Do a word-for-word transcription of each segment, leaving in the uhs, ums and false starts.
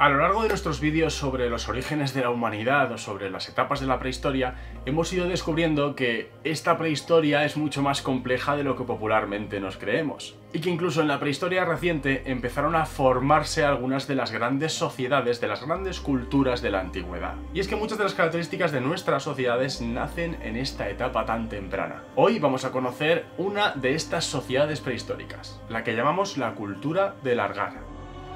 A lo largo de nuestros vídeos sobre los orígenes de la humanidad o sobre las etapas de la prehistoria, hemos ido descubriendo que esta prehistoria es mucho más compleja de lo que popularmente nos creemos, y que incluso en la prehistoria reciente empezaron a formarse algunas de las grandes sociedades, de las grandes culturas de la antigüedad. Y es que muchas de las características de nuestras sociedades nacen en esta etapa tan temprana. Hoy vamos a conocer una de estas sociedades prehistóricas, la que llamamos la cultura del Argar.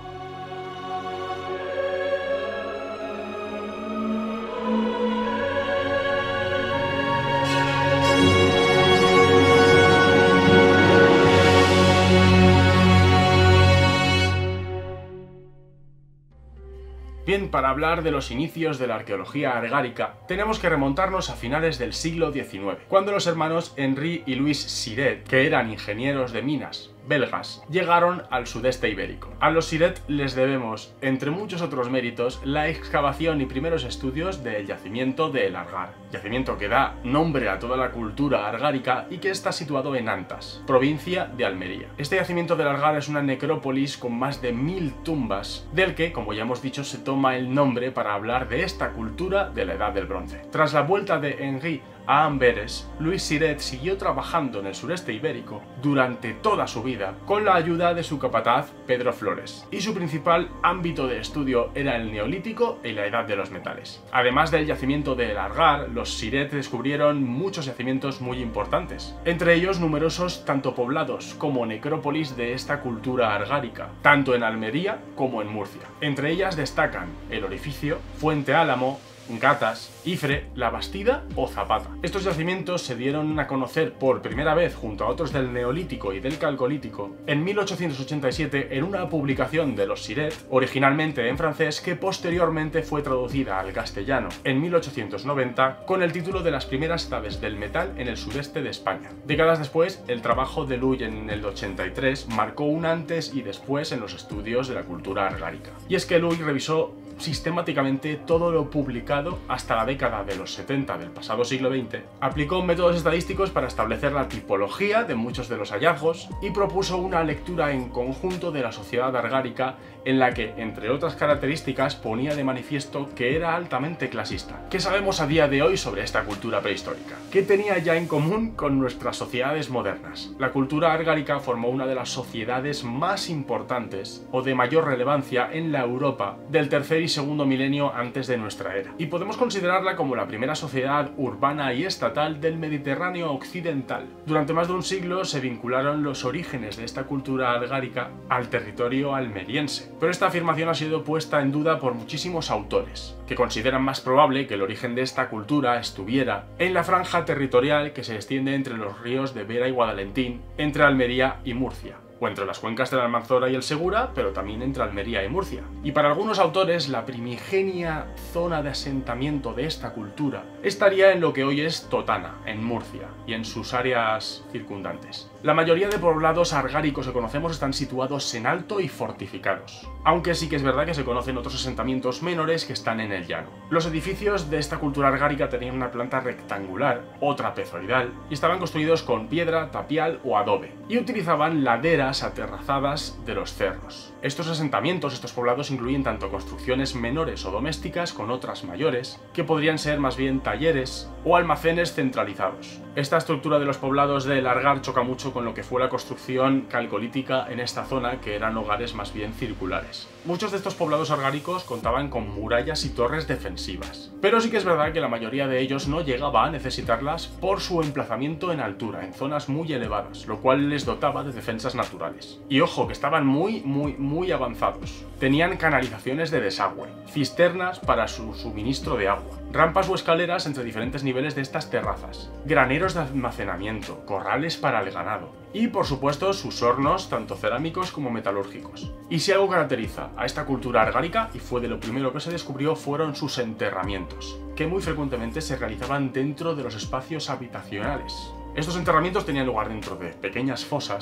Bien, para hablar de los inicios de la arqueología argárica, tenemos que remontarnos a finales del siglo diecinueve, cuando los hermanos Henri y Louis Siret, que eran ingenieros de minas belgas, llegaron al sudeste ibérico. A los Siret les debemos, entre muchos otros méritos, la excavación y primeros estudios del yacimiento de El Argar, yacimiento que da nombre a toda la cultura argárica y que está situado en Antas, provincia de Almería. Este yacimiento del Argar es una necrópolis con más de mil tumbas, del que, como ya hemos dicho, se toma el nombre para hablar de esta cultura de la Edad del Bronce. Tras la vuelta de Henri a Amberes, Louis Siret siguió trabajando en el sureste ibérico durante toda su vida con la ayuda de su capataz Pedro Flores, y su principal ámbito de estudio era el Neolítico y la Edad de los Metales. Además del yacimiento de El Argar, los Siret descubrieron muchos yacimientos muy importantes, entre ellos numerosos tanto poblados como necrópolis de esta cultura argárica, tanto en Almería como en Murcia. Entre ellas destacan El Orificio, Fuente Álamo, Gatas, Ifre, La Bastida o Zapata. Estos yacimientos se dieron a conocer por primera vez junto a otros del Neolítico y del Calcolítico en mil ochocientos ochenta y siete en una publicación de los Siret, originalmente en francés, que posteriormente fue traducida al castellano en mil ochocientos noventa con el título de Las primeras edades del metal en el sureste de España. Décadas después, el trabajo de Louis en el ochenta y tres marcó un antes y después en los estudios de la cultura argárica. Y es que Louis revisó sistemáticamente todo lo publicado hasta la década de los setenta del pasado siglo veinte, aplicó métodos estadísticos para establecer la tipología de muchos de los hallazgos y propuso una lectura en conjunto de la sociedad argárica en la que, entre otras características, ponía de manifiesto que era altamente clasista. ¿Qué sabemos a día de hoy sobre esta cultura prehistórica? ¿Qué tenía ya en común con nuestras sociedades modernas? La cultura argárica formó una de las sociedades más importantes o de mayor relevancia en la Europa del tercer y segundo milenio antes de nuestra era, y podemos considerarla como la primera sociedad urbana y estatal del Mediterráneo occidental. Durante más de un siglo se vincularon los orígenes de esta cultura argárica al territorio almeriense, pero esta afirmación ha sido puesta en duda por muchísimos autores, que consideran más probable que el origen de esta cultura estuviera en la franja territorial que se extiende entre los ríos de Vera y Guadalentín, entre Almería y Murcia, o entre las cuencas del Almanzora y el Segura, pero también entre Almería y Murcia. Y para algunos autores, la primigenia zona de asentamiento de esta cultura estaría en lo que hoy es Totana, en Murcia, y en sus áreas circundantes. La mayoría de poblados argáricos que conocemos están situados en alto y fortificados, aunque sí que es verdad que se conocen otros asentamientos menores que están en el llano. Los edificios de esta cultura argárica tenían una planta rectangular o trapezoidal y estaban construidos con piedra, tapial o adobe, y utilizaban laderas aterrazadas de los cerros. Estos asentamientos, estos poblados, incluyen tanto construcciones menores o domésticas con otras mayores, que podrían ser más bien talleres o almacenes centralizados. Esta estructura de los poblados del Argar choca mucho con lo que fue la construcción calcolítica en esta zona, que eran hogares más bien circulares. Muchos de estos poblados argáricos contaban con murallas y torres defensivas, pero sí que es verdad que la mayoría de ellos no llegaba a necesitarlas por su emplazamiento en altura, en zonas muy elevadas, lo cual les dotaba de defensas naturales. Y ojo, que estaban muy, muy, muy avanzados. Tenían canalizaciones de desagüe, cisternas para su suministro de agua, rampas o escaleras entre diferentes niveles de estas terrazas, graneros de almacenamiento, corrales para el ganado y, por supuesto, sus hornos tanto cerámicos como metalúrgicos. Y si algo caracteriza a esta cultura argárica, y fue de lo primero que se descubrió, fueron sus enterramientos, que muy frecuentemente se realizaban dentro de los espacios habitacionales. Estos enterramientos tenían lugar dentro de pequeñas fosas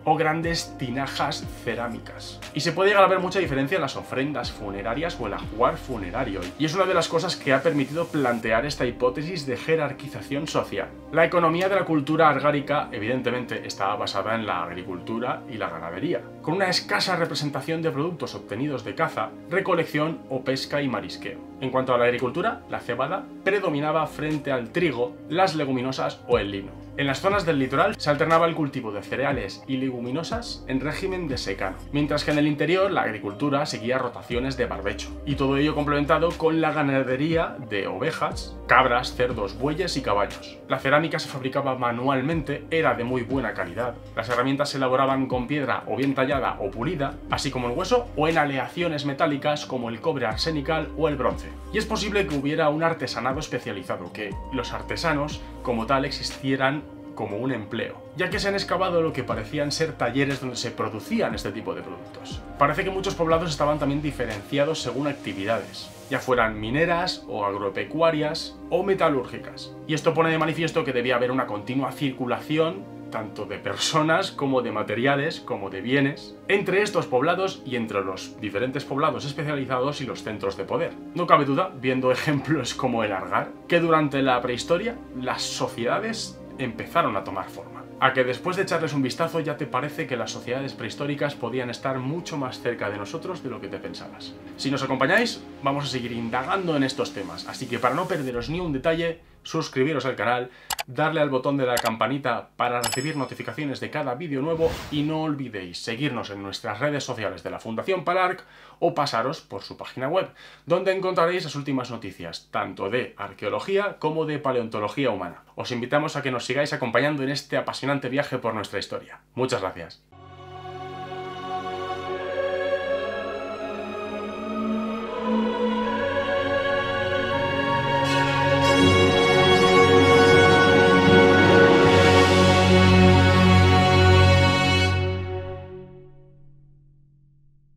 o grandes tinajas cerámicas. Y se puede llegar a ver mucha diferencia en las ofrendas funerarias o el ajuar funerario, y es una de las cosas que ha permitido plantear esta hipótesis de jerarquización social. La economía de la cultura argárica evidentemente estaba basada en la agricultura y la ganadería, con una escasa representación de productos obtenidos de caza, recolección o pesca y marisqueo. En cuanto a la agricultura, la cebada predominaba frente al trigo, las leguminosas o el lino. En las zonas del litoral se alternaba el cultivo de cereales y leguminosas en régimen de secano, mientras que en el interior la agricultura seguía rotaciones de barbecho, y todo ello complementado con la ganadería de ovejas, cabras, cerdos, bueyes y caballos. La cerámica se fabricaba manualmente, era de muy buena calidad, las herramientas se elaboraban con piedra o bien tallada o pulida, así como en hueso o en aleaciones metálicas como el cobre arsenical o el bronce. Y es posible que hubiera un artesanado especializado, que los artesanos como tal existieran como un empleo, ya que se han excavado lo que parecían ser talleres donde se producían este tipo de productos. Parece que muchos poblados estaban también diferenciados según actividades, ya fueran mineras o agropecuarias o metalúrgicas. Y esto pone de manifiesto que debía haber una continua circulación tanto de personas como de materiales, como de bienes, entre estos poblados y entre los diferentes poblados especializados y los centros de poder. No cabe duda, viendo ejemplos como el Argar, que durante la prehistoria las sociedades empezaron a tomar forma. A que después de echarles un vistazo ya te parece que las sociedades prehistóricas podían estar mucho más cerca de nosotros de lo que te pensabas. Si nos acompañáis, vamos a seguir indagando en estos temas, así que para no perderos ni un detalle, suscribiros al canal, darle al botón de la campanita para recibir notificaciones de cada vídeo nuevo y no olvidéis seguirnos en nuestras redes sociales de la Fundación Palarc o pasaros por su página web, donde encontraréis las últimas noticias, tanto de arqueología como de paleontología humana. Os invitamos a que nos sigáis acompañando en este apasionante viaje por nuestra historia. Muchas gracias.